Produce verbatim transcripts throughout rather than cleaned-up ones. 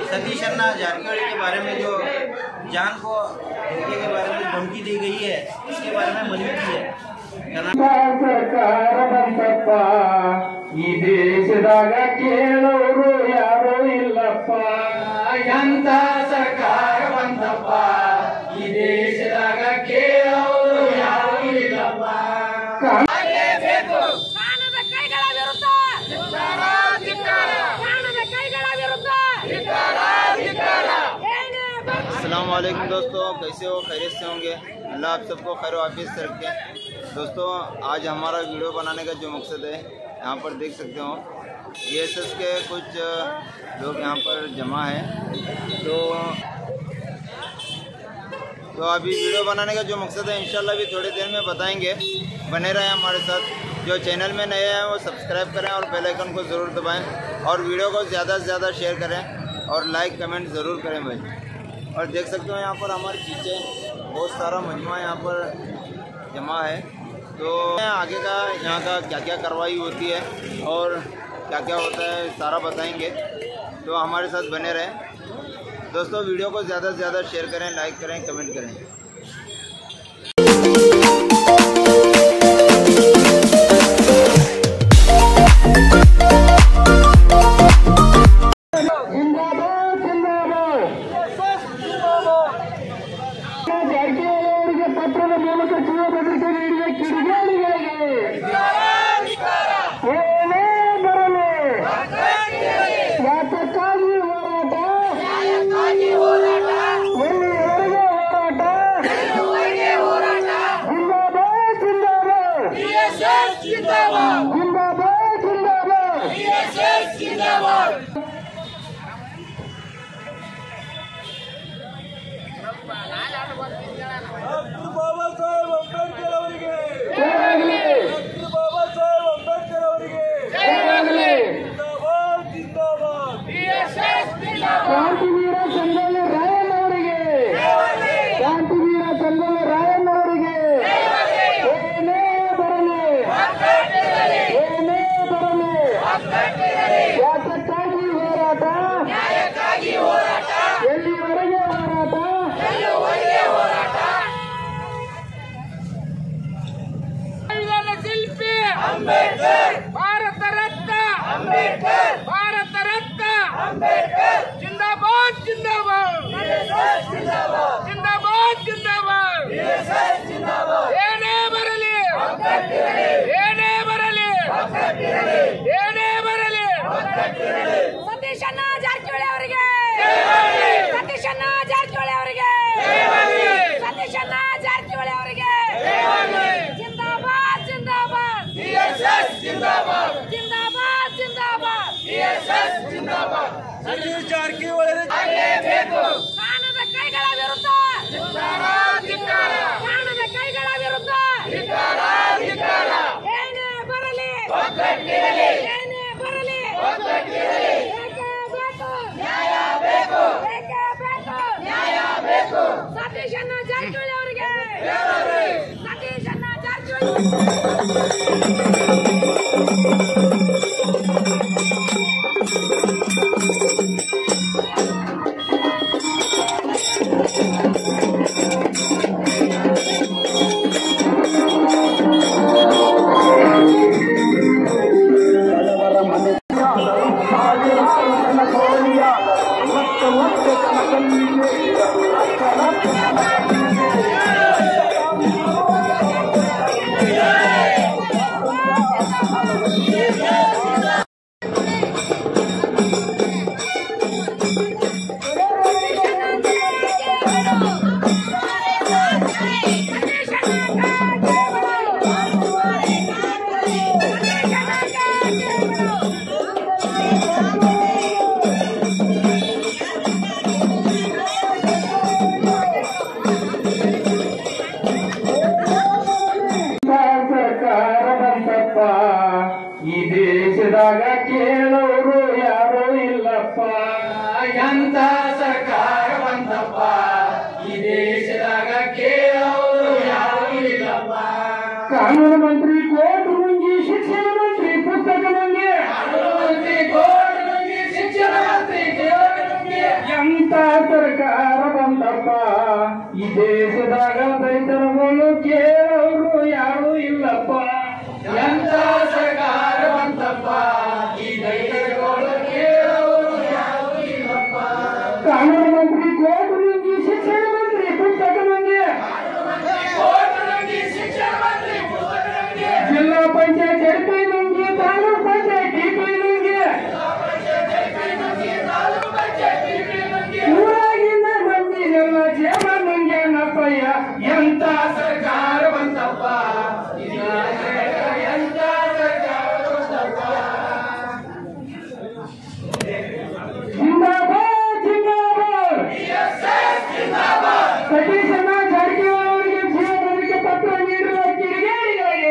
सतीश अन्ना जारकिहोली के बारे में जो जान को धोखे के बारे में धमकी दी गई है, इसके बारे में मनवी की है। ಸರ್ಕಾರ ಬಂತಪ್ಪ ಈ ದೇಶದಾಗ ಕೇಳೋರು ಯಾರು ಇಲ್ಲಪ್ಪ ಎಂತ ಸರ್ಕಾರ ಬಂತಪ್ಪ ಈ ದೇಶದಾಗ ಕೇಳೋರು ಯಾರು ಇಲ್ಲಪ್ಪ ಕಾಣದ ಕೈಗಳ ವಿರುದ್ಧ ಕಾಣದ ಕೈಗಳ ವಿರುದ್ಧ अस्सलाम वालेकुम दोस्तों, कैसे हो? खैरियत से होंगे? अल्लाह आप सबको खैर वाफियत से रखे। दोस्तों, आज हमारा वीडियो बनाने का जो मकसद है, यहाँ पर देख सकते हो ए एस एस के कुछ लोग यहाँ पर जमा हैं। तो तो अभी वीडियो बनाने का जो मकसद है इंशाल्लाह भी थोड़ी देर में बताएंगे। बने रहें हमारे साथ। जो चैनल में नए हैं वो सब्सक्राइब करें और बेल आइकन को ज़रूर दबाएं और वीडियो को ज़्यादा से ज़्यादा शेयर करें और लाइक कमेंट ज़रूर करें भाई। और देख सकते हो यहाँ पर हमारे पीछे बहुत सारा मजमा यहाँ पर जमा है। तो आगे का यहाँ का क्या क्या कार्रवाई होती है और क्या क्या होता है सारा बताएंगे। तो हमारे साथ बने रहें दोस्तों। वीडियो को ज़्यादा से ज़्यादा शेयर करें, लाइक करें, कमेंट करें। ಪತ್ರದ ಮೂಲಕ ಜೀವ ಬೆದರಿಕೆ ನೀಡಿದ ಕಿಡಿಗೇಡಿಗಳಿಗೆ ಏನೇ ಬರಲಿ ಯಾತಕ್ಕಾಗಿ ಹೋರಾಟ, ಎಲ್ಲಿವರೆಗೆ ಹೋರಾಟ, ಜಿಂದಾಬಾದ್ ಜಿಂದಾಬಾದ್ ಜಿಂದಾಬಾದ್ ಜಿಂದಾಬಾದ್। ಡಾಕ್ಟರ್ ಬಾಬಾ ಸಾಹೇಬ್ ಅಂಬೇಡ್ಕರ್ ಅವರಿಗೆ ಡಾಕ್ಟರ್ ಬಾಬಾ ಸಾಹೇಬ್ ಅಂಬೇಡ್ಕರ್ ಅವರಿಗೆ ಜಿಂದಾಬಾದ್ ಜಿಂದಾಬಾದ್ ಕ್ರಾಂತಿವೀರ ಸಂಗೊಳ್ಳಿ ರಾಯಣ್ಣ ಅವರಿಗೆ, ಕ್ರಾಂತಿವೀರ ಸಂಗೊಳ್ಳಿ ರಾಯಣ್ಣ ಅವರಿಗೆ ಏನೇ ಬರಲಿ ಏನೇ ಬರಲಿ ಯಾತಕ್ಕಾಗಿ ಹೋರಾಟ, ಎಲ್ಲಿವರೆಗೆ ಹೋರಾಟ, ಶಿಲ್ಪಿ ಅಂಬೇಡ್ಕರ್, ಭಾರತ ರತ್ನ ಅಂಬೇಡ್ಕರ್, ಭಾರತ ರತ್ನ ಅಂಬೇಡ್ಕರ್, ಜಿಂದಾಬಾದ್ ಜಿಂದಾಬಾದ್ ಜಿಂದಾಬಾದ್ ಜಿಂದಾಬಾದ್ ಏನೇ ಬರಲಿ ಏನೇ ಬರಲಿ ಏನೇ ಬರಲಿ ಸತೀಶ್ ಅಣ್ಣ ಜಾರಕಿಹೊಳಿ ಅವರಿಗೆ, ಸತೀಶ್ ಅಣ್ಣ ಜಾರಕಿಹೊಳಿ ಅವರಿಗೆ, ಸತೀಶ್ ಅಣ್ಣ ಜಾರಕಿಹೊಳಿ ಅವರಿಗೆ ಜಿಂದಾಬಾದ್ ಜಿಂದಾಬಾದ್ ಜಿಂದಾಬಾದ್ ಜಿಂದಾಬಾದ್ ಜಿಂದಾಬಾದ್ ಸತೀಶ್ ಜಾರಕಿಹೊಳಿ ಆಗಲೇಬೇಕು। ಕಾಣದ ಕೈಗಳ ವಿರುದ್ಧ ಕಾಣದ ಕೈಗಳ ವಿರುದ್ಧ ಏನೇ ಬರಲಿ ಏನೇ ಬರಲಿ ಏಕೆ ಬೇಕು ನ್ಯಾಯ ಬೇಕು, ಏಕೆ ಬೇಕು ನ್ಯಾಯ ಬೇಕು। ಸತೀಶ್ ಅಣ್ಣ ಜಾರಕಿಹೊಳಿ ಅವರಿಗೆ, ಸತೀಶ್ ಅಣ್ಣ ಜಾರಕಿಹೊಳಿ ಈ ದೇಶದಾಗ ಕೇಳೋರು ಯಾರು ಇಲ್ಲಪ್ಪ ಎಂತ ಸರ್ಕಾರ ಬಂತಪ್ಪ ಈ ದೇಶದಾಗ ಕೇಳೋರು ಯಾರು ಇಲ್ಲಪ್ಪ ಕಾನೂನು ಮಂತ್ರಿ ಕೋರ್ಟ್ ನುಂಗಿ ಶಿಕ್ಷಣ ಮಂತ್ರಿ ಪುಸ್ತಕ ನುಂಗಿ ಕಾನೂನು ಮಂತ್ರಿ ಕೋರ್ಟ್ ನುಂಗಿ ಶಿಕ್ಷಣ ಮಂತ್ರಿ ಕೋರ್ಟ್ ನುಂಗಿ ಸರ್ಕಾರ ಬಂದಪ್ಪ ಈ ದೇಶದಾಗ ರೈತರನ್ನು ಕೇಳೋರು ಯಾರು ಇಲ್ಲಪ್ಪ. ಎಂತ ಸರ್ಕಾರ ಬಂದಪ್ಪ ಈ ರೈತರುಗಳು ಕೇಳೋರು ಯಾರು ಇಲ್ಲಪ್ಪ. ಕಾನೂನು ಮಂತ್ರಿ ಕೋರ್ಟ್ ನುಂಗಿ ಶಿಕ್ಷಣ ಮಂತ್ರಿ ಪುಸ್ತಕ ನುಂಗಿ ಜಿಲ್ಲಾ ಪಂಚಾಯತ್ ಜಡ್ಪಿ ನುಂಗಿ ತಾಲೂಕ್ ಪಂಚಾಯತ್ ಡಿಪಿ ನುಂಗಿ ಊರಾಗಿನ ಮಂದಿಗೆಲ್ಲ ಜೇಬ ನುಂಗ್ಯಾನಪ್ಪಯ್ಯ. ಎಂತ ಸರ್ಕಾರ ಬಂತಪ್ಪ ಎಂತ ಸರ್ಕಾರ ಬಂತಪ್ಪ. ಜಿಂದಾಬಾದ್ ಜಿಂದಾಬಾದ್ ಸತೀಶಣ್ಣ ಜಾರಕಿಹೊಳಿ ಅವರಿಗೆ ಜೀವನಕ್ಕೆ ಪತ್ರ ನೀಡುವ ಕಿಡಿಗೇಡಿಗಳಿಗೆ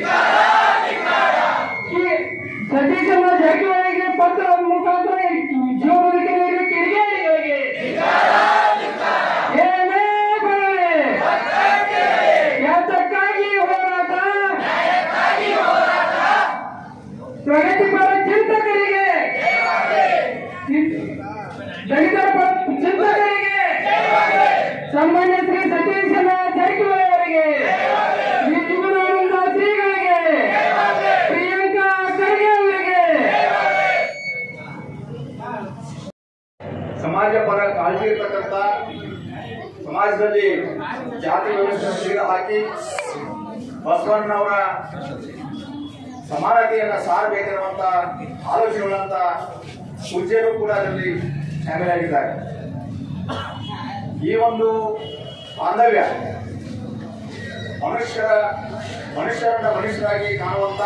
ಸತೀಶಣ್ಣ ಜಾರಕಿಹೊಳಿಗೆ ಪತ್ರ ಮುಖಾಂತರ ಜೀವನಕ್ಕೆ ನೀಡುವ ಕಿಡಿಗೇಡಿಗಳಿಗೆ ಏನೇ ಬರಲಿ ಯಾತಕ್ಕಾಗಿ ಹೋರಾಟ ಪ್ರಗತಿಪರ ಚಿಂತಕರಿಗೆ ದಲಿತರ ಚಿಂತಕರಿಗೆ ಸನ್ಮಾನ್ಯ ಶ್ರೀ ಸತೀಶಣ್ಣ ಜಾರಕಿಹೊಳಿ ಅವರಿಗೆ ಶ್ರೀ ಶ್ರೀಗಳಿಗೆ ಪ್ರಿಯಾಂಕಾ ಖರ್ಗೆ ಅವರಿಗೆ ಸಮಾಜ ಪರ ಕಾಳಜಿ ಇರ್ತಕ್ಕಂಥ ಸಮಾಜದಲ್ಲಿ ಜಾತಿ ವ್ಯವಸ್ಥೆ ಸಿಗ ಹಾಕಿ ಬಸವಣ್ಣನವರ ಸಮಾನತೆಯನ್ನು ಸಾರಬೇಕಿರುವಂತ ಆಲೋಚನೆಗಳಂತ ಪೂಜ್ಯರು ಕೂಡ ಅದರಲ್ಲಿ ಶಾಮೀಲಾಗಿದ್ದಾರೆ. ಈ ಒಂದು ಬಾಂಧವ್ಯ ಮನುಷ್ಯರ ಮನುಷ್ಯರನ್ನ ಮನುಷ್ಯರಾಗಿ ಕಾಣುವಂತ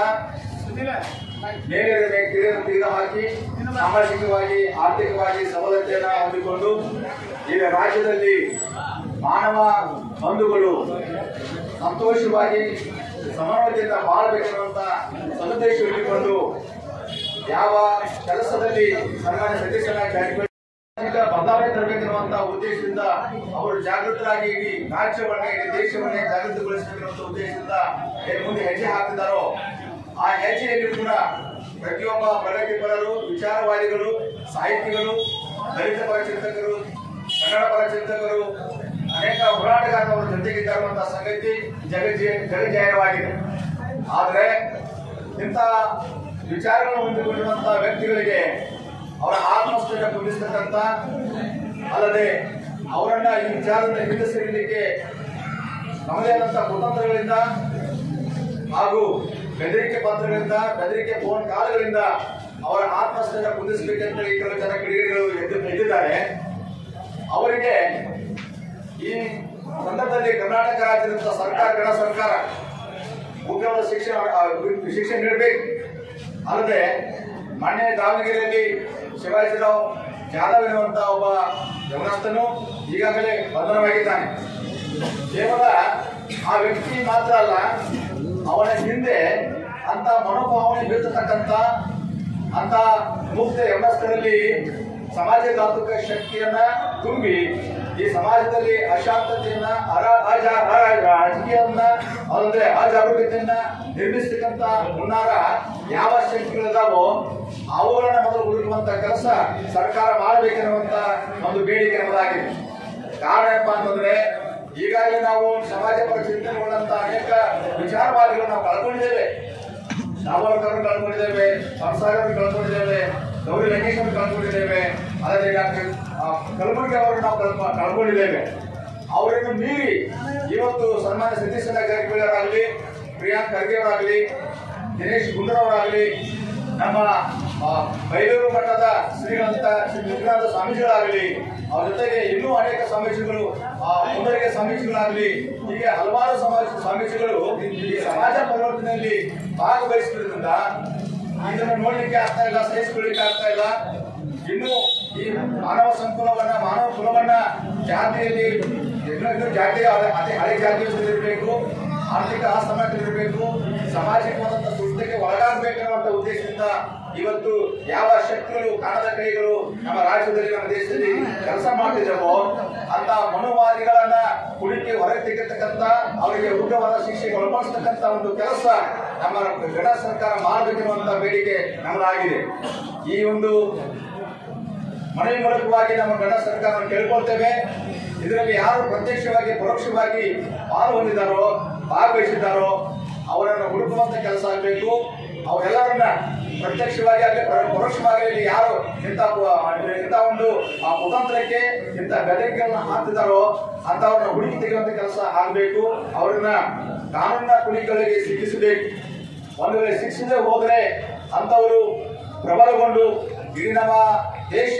ಮೇಲಿನ ಕಿರಿಯರು ತೆಗೆದು ಹಾಕಿ ಸಾಮಾಜಿಕವಾಗಿ ಆರ್ಥಿಕವಾಗಿ ಸಬಲತೆಯನ್ನು ಹೊಂದಿಕೊಂಡು ಈಗ ರಾಜ್ಯದಲ್ಲಿ ಮಾನವ ಬಂಧುಗಳು ಸಂತೋಷವಾಗಿ ಸಮನ್ವಯತೆಯಿಂದ ಬಾಳಬೇಕಿರುವಂತ ಸದುದ್ದೇಶ ಇಟ್ಟುಕೊಂಡು ಯಾವ ಕೆಲಸದಲ್ಲಿ ಸನ್ಮಾನ್ಯ ಸತೀಶಣ್ಣ ಜಾರಕಿಹೊಳಿ ಬದಲಾವಣೆ ತರಬೇಕಿರುವಂತಹ ಉದ್ದೇಶದಿಂದ ಅವರು ಜಾಗೃತರಾಗಿ ಇಡೀ ರಾಜ್ಯವನ್ನೇ ಇಡೀ ದೇಶವನ್ನೇ ಜಾಗೃತಗೊಳಿಸಬೇಕಿರುವಂತಹ ಉದ್ದೇಶದಿಂದ ಏನು ಮುಂದೆ ಹೆಜ್ಜೆ ಹಾಕಿದ್ದಾರೋ ಆ ಹೆಜ್ಜೆಯಲ್ಲಿ ಕೂಡ ಪ್ರತಿಯೊಬ್ಬ ಪ್ರಗತಿಪರರು ವಿಚಾರವಾದಿಗಳು ಸಾಹಿತಿಗಳು ದಲಿತ ಪರ ಚಿಂತಕರು ಕನ್ನಡ ಪರ ಚಿಂತಕರು ಅನೇಕ ಹೋರಾಟಗಾರರ ಜೊತೆಗಿದ್ದಾರುವಂತಹ ಸಂಗತಿ ಜಗಜ ಜಗಜಾಯವಾಗಿದೆ. ಆದರೆ ಇಂಥ ವಿಚಾರಗಳನ್ನು ಹೊಂದಿಕೊಂಡಿರುವಂತಹ ವ್ಯಕ್ತಿಗಳಿಗೆ ಅವರ ಆತ್ಮಸ್ಥೈರ್ಯ ತುಂಬಿಸತಕ್ಕಂತ ಅಲ್ಲದೆ ಅವರನ್ನ ಈ ವಿಚಾರದಿಂದ ಹಿಂದೆ ಸರಿಯಲಿಕ್ಕೆ ನಮ್ಮದೇ ಆದಂತಹ ಕುತಂತ್ರಗಳಿಂದ ಹಾಗೂ ಬೆದರಿಕೆ ಪತ್ರಗಳಿಂದ ಬೆದರಿಕೆ ಫೋನ್ ಕಾಲ್ಗಳಿಂದ ಅವರ ಆತ್ಮಸ್ಥೈರ್ಯ ಕುಂದಿಸಬೇಕಂತ ಈ ಕೆಲವು ಜನ ಕಿಡಿಗೇಡಿಗಳು ಎದ್ದು ಎದ್ದಿದ್ದಾರೆ. ಅವರಿಗೆ ಈ ಸಂದರ್ಭದಲ್ಲಿ ಕರ್ನಾಟಕ ರಾಜ್ಯದ ಸರ್ಕಾರ ಗಣ ಸರ್ಕಾರ ಉಗ್ರವಾದ ಶಿಕ್ಷಣ ಶಿಕ್ಷೆ ನೀಡಬೇಕು. ಅಲ್ಲದೆ ಮಾನ್ಯ ದಾವಣಗೆರೆಯಲ್ಲಿ ಶಿವಾಜಿರಾವ್ ಜಾಧವ್ ಎನ್ನುವಂತಹ ಒಬ್ಬ ಯಮನಸ್ಥನು ಈಗಾಗಲೇ ಬಂಧನವಾಗಿದ್ದಾನೆ. ಕೇವಲ ಆ ವ್ಯಕ್ತಿ ಮಾತ್ರ ಅಲ್ಲ, ಅವನ ಹಿಂದೆ ಅಂತ ಮನೋಭಾವನೆ ಬೀಳ್ತಕ್ಕಂಥ ಅಂತ ಮುಕ್ತ ಯಮನಸ್ಥರಲ್ಲಿ ಸಮಾಜಘಾತುಕ ಶಕ್ತಿಯನ್ನ ತುಂಬಿ ಈ ಸಮಾಜದಲ್ಲಿ ಅಶಾಂತತೆಯನ್ನ ರಾಜಕೀಯವನ್ನ ಅಲ್ಲದೆ ಅಜಾಗರೂಕತೆಯನ್ನ ನಿರ್ಮಿಸ್ತಕ್ಕಂಥ ಮುನ್ನಾರ ಯಾವ ಶಕ್ತಿಗಳಿದಾವೋ ಅವುಗಳನ್ನ ಮೊದಲು ಹುಡುಕುವಂತ ಕೆಲಸ ಸರ್ಕಾರ ಮಾಡಬೇಕೆನ್ನುವಂತ ಒಂದು ಬೇಡಿಕೆ ನಮ್ಮದಾಗಿದೆ. ಕಾರಣ ಏನಪ್ಪಾ ಅಂತಂದ್ರೆ ಈಗಾಗಲೇ ನಾವು ಸಮಾಜ ಪರ ಚಿಂತನೆಗಳಂತ ಅನೇಕ ವಿಚಾರವಾದಿಗಳು ನಾವು ಕಳ್ಕೊಂಡಿದ್ದೇವೆ. ಸಾವರ್ಕರ್ನ ಕಳ್ಕೊಂಡಿದ್ದೇವೆ, ಸಂಸಾರವನ್ನು ಕಳ್ಕೊಂಡಿದ್ದೇವೆ, ಗೌರಿ ಲಂಕೇಶ್ ಕಳ್ಕೊಂಡಿದ್ದೇವೆ, ಅಲ್ಲದೆ ಡಾಕ್ಟರ್ ಕಲಬುರ್ಗಿ ಅವರನ್ನು ನಾವು ಕಳ್ಕೊಂಡಿದ್ದೇವೆ. ಅವರನ್ನು ಮೀರಿ ಇವತ್ತು ಸನ್ಮಾನ್ಯ ಸತೀಶಣ್ಣ ಜಾರಕಿಹೊಳಿ ಅವರಾಗಲಿ, ಪ್ರಿಯಾಂಕ್ ಖರ್ಗೆ ಅವರಾಗಲಿ, ದಿನೇಶ್ ಗುಂಡೂರಾವರಾಗಲಿ, ನಮ್ಮ ಬೈಲೂರು ಮಠದ ಶ್ರೀಗಳಂತ ಶ್ರೀ ನಿಜಾನಂದ ಸ್ವಾಮೀಜಿಗಳಾಗಲಿ, ಅವ್ರ ಜೊತೆಗೆ ಇನ್ನೂ ಅನೇಕ ಸ್ವಾಮೀಜಿಗಳು, ಮುಂದರಿಗೆ ಸ್ವಾಮೀಜಿಗಳಾಗಲಿ, ಹೀಗೆ ಹಲವಾರು ಸಮಾಜ ಸ್ವಾಮೀಜಿಗಳು ಈ ಸಮಾಜ ಪರಿವರ್ತನೆಯಲ್ಲಿ ಭಾಗವಹಿಸಿದ್ರಿಂದ ಇದನ್ನು ನೋಡ್ಲಿಕ್ಕೆ ಆಗ್ತಾ ಇಲ್ಲ, ಸಹಿಸಿಕೊಳ್ಳಿಕ್ಕೆ ಆಗ್ತಾ ಇಲ್ಲ. ಇನ್ನು ಈ ಮಾನವ ಸಂಕುಲವನ್ನ ಮಾನವ ಕುಲವನ್ನ ಜಾತಿಯಲ್ಲಿ ಜಾತಿಯ ಅತಿ ಹಳೆ ಜಾತಿಯಲ್ಲಿರಬೇಕು, ಆರ್ಥಿಕ ಅಸಮಾನತೆಯಿರಬೇಕು, ಸಾಮಾಜಿಕವಾದಂತಹ ದುಷ್ಟಕ್ಕೆ ಒಳಗಾಗಬೇಕೆನ್ನುವಂತ ಉದ್ದೇಶದಿಂದ ಇವತ್ತು ಯಾವ ಶಕ್ತಿಗಳು ಕಾಣದ ಕೈಗಳು ನಮ್ಮ ರಾಜ್ಯದಲ್ಲಿ ನಮ್ಮ ದೇಶದಲ್ಲಿ ಕೆಲಸ ಮಾಡ್ತಿದ್ದಾವೋ ಅಂತ ಮನೋವಾದಿಗಳನ್ನ ಕುಡಿಕೆ ಹೊರಗೆ ತೆಗೆತಕ್ಕಂತ ಅವರಿಗೆ ಉಗ್ರವಾದ ಶಿಕ್ಷೆಗೆ ಒಳಪಡಿಸತಕ್ಕಂತ ಒಂದು ಕೆಲಸ ನಮ್ಮ ಗಣ ಸರ್ಕಾರ ಮಾಡಬೇಕೆನ್ನುವಂತ ಬೇಡಿಕೆ ನಮ್ಮದಾಗಿದೆ. ಈ ಒಂದು ಮನವಿ ಮೂಲಕವಾಗಿ ನಮ್ಮ ಗಣ ಸರ್ಕಾರವನ್ನು ಕೇಳ್ಕೊಳ್ತೇವೆ. ಇದರಲ್ಲಿ ಯಾರು ಪ್ರತ್ಯಕ್ಷವಾಗಿ ಪರೋಕ್ಷವಾಗಿ ಪಾಲು ಹೊಂದಿದ್ದಾರೋ ಭಾಗವಹಿಸಿದ್ದಾರೋ ಅವರನ್ನು ಹುಡುಕುವಂತ ಕೆಲಸ ಆಗಬೇಕು. ಅವರೆಲ್ಲರನ್ನ ಪ್ರತ್ಯಕ್ಷವಾಗಿ ಆಗಲಿ ಪರೋಕ್ಷವಾಗಿ ಯಾರು ಇಂಥ ಇಂಥ ಒಂದು ಆ ಕುತಂತ್ರಕ್ಕೆ ಇಂಥ ಬೆದರಿಕೆಗಳನ್ನ ಹಾಕ್ತಿದ್ದಾರೋ ಅಂತವ್ರನ್ನ ಹುಡುಕಿ ತೆಗೆಯುವಂತ ಕೆಲಸ ಆಗಬೇಕು. ಅವರನ್ನ ಕಾನೂನಿನ ಕುಣಿಗಳಿಗೆ ಸಿಕ್ಕಿಸಬೇಕು. ಒಂದು ವೇಳೆ ಶಿಕ್ಷಿಸದೆ ಹೋದರೆ ಅಂತವರು ಪ್ರಬಲಗೊಂಡು ಇಡೀ ನಮ್ಮ ದೇಶ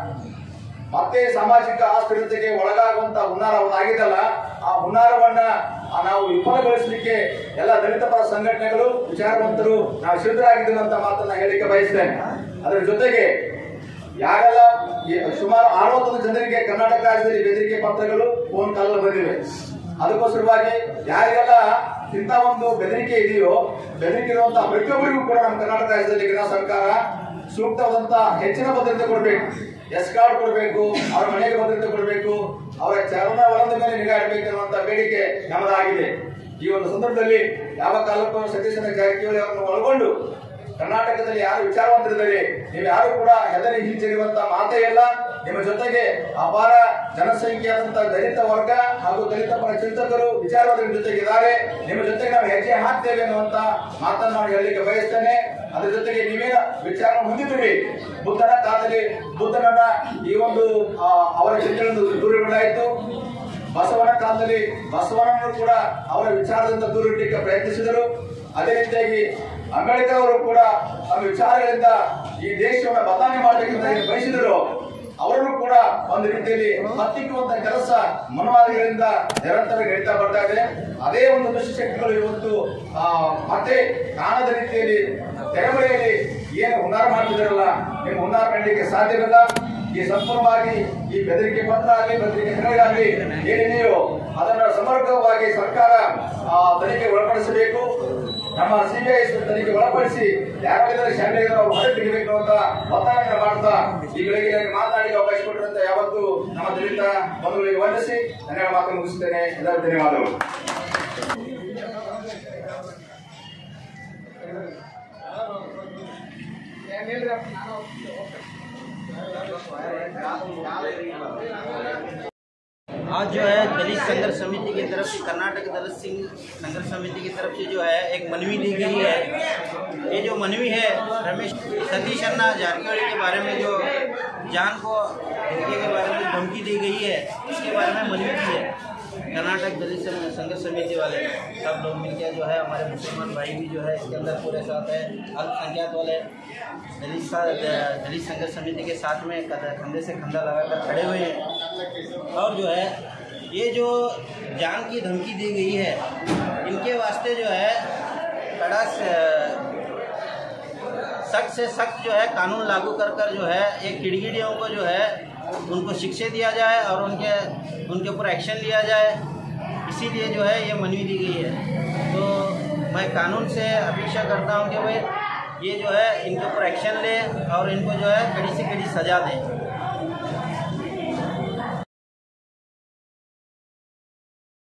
ಮತ್ತೆ ಸಾಮಾಜಿಕ ಅಸ್ಥಿರತೆಗೆ ಒಳಗಾಗುವಂತ ಹುನ್ನಾರ ಆಗಿದಲ್ಲ, ಆ ಹುನ್ನಾರವನ್ನ ನಾವು ವಿಫಲಗೊಳಿಸಲಿಕ್ಕೆ ಎಲ್ಲ ದಲಿತ ಪರ ಸಂಘಟನೆಗಳು ವಿಚಾರವಂತರು ನಾವು ಸಿದ್ಧರಾಗಿದ್ದೇವೆ ಅಂತ ಮಾತನ್ನ ಹೇಳಿಕೆ ಬಯಸ್ತೇನೆ. ಅದರ ಜೊತೆಗೆ ಯಾರೆಲ್ಲ ಸುಮಾರು ಅರವತ್ತೊಂದು ಜನರಿಗೆ ಕರ್ನಾಟಕ ರಾಜ್ಯದಲ್ಲಿ ಬೆದರಿಕೆ ಪತ್ರಗಳು ಫೋನ್ ಕಾಲ್ ಬಂದಿವೆ. ಅದಕ್ಕೋಸ್ಕರವಾಗಿ ಯಾರಿಗೆಲ್ಲ ಇಂಥ ಒಂದು ಬೆದರಿಕೆ ಇದೆಯೋ ಬೆದರಿಕೆ ಇರುವಂತಹ ಪ್ರತಿಯೊಬ್ಬರಿಗೂ ಕೂಡ ನಮ್ಮ ಕರ್ನಾಟಕ ರಾಜ್ಯದಲ್ಲಿ ಕೇಂದ್ರ ಸರ್ಕಾರ ಸೂಕ್ತವಾದಂತಹ ಹೆಚ್ಚಿನ ಭದ್ರತೆ ಕೊಡಬೇಕು. ಎಸ್ ಕಾರ್ಡ್ ಕೊಡಬೇಕು, ಅವರ ಮನೆಗೆ ಭದ್ರತೆ ಕೊಡಬೇಕು, ಅವರ ಚಲನವಲನದ ಮೇಲೆ ನಿಗಾ ಇಡಬೇಕೆನ್ನುವಂತ ಬೇಡಿಕೆ ನಮ್ಮದಾಗಿದೆ. ಈ ಒಂದು ಸಂದರ್ಭದಲ್ಲಿ ಯಾವ ಕಾಲಕ್ಕೂ ಸತೀಶ್ ಜಾರಕಿಹೊಳಿ ಅವರನ್ನು ಒಳಗೊಂಡು ಕರ್ನಾಟಕದಲ್ಲಿ ಯಾರು ವಿಚಾರವಂತರಿದ್ದಾರೆ ನೀವು ಯಾರು ಕೂಡ ಹೆದರಿ ಹಿಂಜರಿಯುವಂತ ಮಾತೇ ಇಲ್ಲ. ನಿಮ್ಮ ಜೊತೆಗೆ ಅಪಾರ ಜನಸಂಖ್ಯೆಯಾದಂತಹ ದಲಿತ ವರ್ಗ ಹಾಗೂ ದಲಿತ ಪರ ಚಿಂತಕರು ವಿಚಾರವಂತರ ಜೊತೆಗೆ ಇದ್ದಾರೆ. ನಿಮ್ಮ ಜೊತೆಗೆ ನಾವು ಹೆಜ್ಜೆ ಹಾಕ್ತೇವೆ ಅನ್ನುವಂತ ಮಾತನ್ನು ನಾನು ಹೇಳಲಿಕ್ಕೆ ಬಯಸ್ತೇನೆ. ಅದರ ಜೊತೆಗೆ ನೀವೇನು ವಿಚಾರ ಹೊಂದಿದ್ದೀರಿ, ಬುದ್ಧನ ಕಾಲದಲ್ಲಿ ಬುದ್ಧನನ್ನ ಈ ಒಂದು ಅವರ ಚಿಂತನೆಯನ್ನು ದೂರವಿಡಲಾಯಿತು. ಬಸವನ ಕಾಲದಲ್ಲಿ ಬಸವನನ್ನು ಕೂಡ ಅವರ ವಿಚಾರದಿಂದ ದೂರಿಡಲಿಕ್ಕೆ ಪ್ರಯತ್ನಿಸಿದರು. ಅದೇ ರೀತಿಯಾಗಿ ಅಂಬೇಡ್ಕರ್ ಅವರು ಕೂಡ ತಮ್ಮ ವಿಚಾರಗಳಿಂದ ಈ ದೇಶವನ್ನು ಬದಲಾವಣೆ ಮಾಡಬೇಕೆಂದು ಬಯಸಿದರು. ಅವರನ್ನು ಕೂಡ ಒಂದು ರೀತಿಯಲ್ಲಿ ಹತ್ತಿಕ್ಕುವಂತ ಕೆಲಸ ಮನವಾದಿಗಳಿಂದ ನಿರಂತರ ನಡೀತಾ ಬರ್ತಾ ಇದೆ. ಅದೇ ಒಂದು ದುಷ್ಟಶಕ್ತಿಗಳು ಇವತ್ತು ಮತ್ತೆ ಕಾಣದ ರೀತಿಯಲ್ಲಿ ತೆರೆಮರೆಯಲ್ಲಿ ಏನು ಹುನ್ನಾರ ಮಾಡ್ತಿದಾರಲ್ಲ, ನೀವು ಹುನ್ನಾರ ಮಾಡಲಿಕ್ಕೆ ಸಾಧ್ಯವಿಲ್ಲ. ಈ ಸಂಪೂರ್ಣವಾಗಿ ಈ ಬೆದರಿಕೆ ಪತ್ರ ಆಗಲಿ ಬೆದರಿಕೆ ಹೆಣೆಗಾಗಲಿ ಏನೇನೆಯೋ ಅದನ್ನು ಸಮರ್ಪಕವಾಗಿ ಸರ್ಕಾರ ತನಿಖೆ ಒಳಪಡಿಸಬೇಕು. ನಮ್ಮ ಸಿಬಿಐ ತನಿಖೆ ಒಳಪಡಿಸಿ ಯಾರಾಗಿದ್ದಾರೆ ಶಾಲೆಗಳು ಹೊರ ತೆಗಿಬೇಕು ಅಂತ ಒತ್ತಾಯ ಮಾಡ್ತಾ ಈ ಗಳಿಗೆ ಮಾತನಾಡಿ ಅವಕಾಶ ಕೊಟ್ಟರಂತೆ ಯಾವತ್ತು ನಮ್ಮ ದಲಿತ ಬಂಧುಗಳಿಗೆ ವಂದಿಸಿ ನನ್ನ ಮಾತನ್ನು ಮುಗಿಸುತ್ತೇನೆ. ಎಲ್ಲರೂ ಧನ್ಯವಾದಗಳು. आज जो है दलित संघर्ष समिति की तरफ से कर्नाटक दलित संघर्ष समिति की तरफ से जो है एक मनवी दी गई है। ये जो मनवी है रमेश सतीश अन्ना जारकिहोली के बारे में जो जान को धमकी के बारे में धमकी दी गई है उसके बारे में मनवी की है। कर्नाटक दलित संघर्ष समिति वाले सब लोग मिलकर जो है हमारे मुसलमान भाई भी जो है इसके अंदर पूरे साथ है, अल्पसंख्यक वाले दलित दलित संघर्ष समिति के साथ में कंधे से कंधा लगाकर खड़े हुए हैं। और जो है ये जो जान की धमकी दी गई है इनके वास्ते जो है कड़ा सख्त से सख्त जो है कानून लागू कर कर जो है ये किड़गिड़ियों को जो है उनको शिक्षा दिया जाए और उनके उनके ऊपर एक्शन लिया जाए। इसीलिए जो है ये मनवी दी गई है। तो मैं कानून से अपेक्षा करता हूँ कि भाई ये जो है इनके ऊपर एक्शन ले और इनको जो है कड़ी से कड़ी सजा दें।